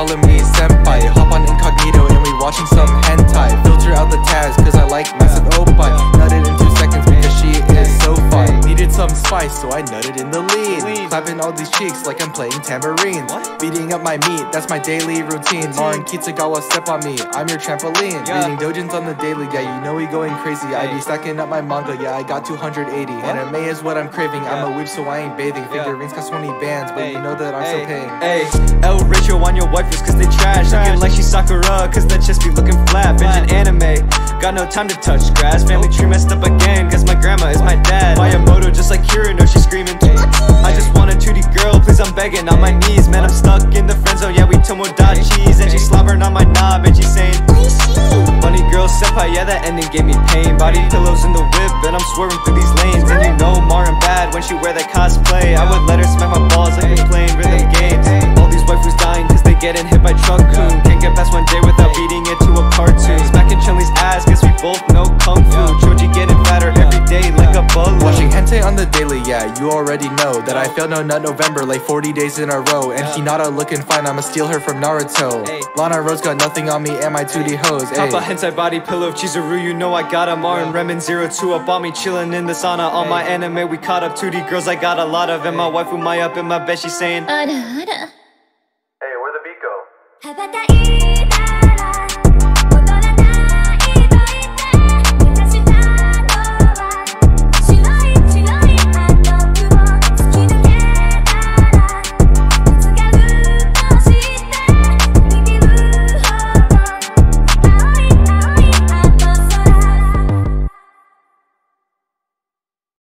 calling me senpai. Hop on incognito and we watching some hentai. Filter out the tabs cause I like massive oppai. Nutted in 2 seconds because she is so fine. Needed some spice so I nutted in the lean. Clapping all these cheeks like I'm playing tambourines. Beating up my meat, that's my daily routine. Marin Kitagawa, step on me, I'm your trampoline. Reading doujins on the daily, yeah, you know we going crazy. I be stacking up my manga, yeah, I got 280. Anime is what I'm craving, I'm a weep so I ain't bathing. Figurines cost 20 bands, but you know that I'm still paying. Ayy, El Richo on your waifus cause they trash. Looking like she's Sakura cause that chest be looking flat. Binging anime, got no time to touch grass. Family tree messed up again cause my grandma is my dad. Miyamoto just like Kira, no she's screaming. I just want a 2D girl, please I'm begging on my knees. Man I'm stuck in the friend zone, yeah we tomodachis. And she's slobbering on my knob and she's saying funny girl senpai, yeah that ending gave me pain. Body pillows in the whip and I'm swerving through these lanes. And you know Marin bad when she wear that cosplay. I would let her smack my balls like we're playing rhythm games. All these waifus dying cause they getting hit by truck coon. Can't get past one day without beating it to a cartoon. Smacking Chun-Li's ass cause we both know kung fu. Choji getting fatter every day like a balloon. Watching hentai on the daily, yeah, you already know that I failed no nut November like 40 days in a row. And Hinata looking fine, I'ma steal her from Naruto. Lana Rose got nothing on me and my 2D hoes. Papa hentai body pillow of Chizuru, you know I got a Marin Remen 02 up on me chillin' in the sauna. On my anime we caught up 2D girls I got a lot of. And my waifu Maya up in my bed she's saying Hey, where'd the beat go?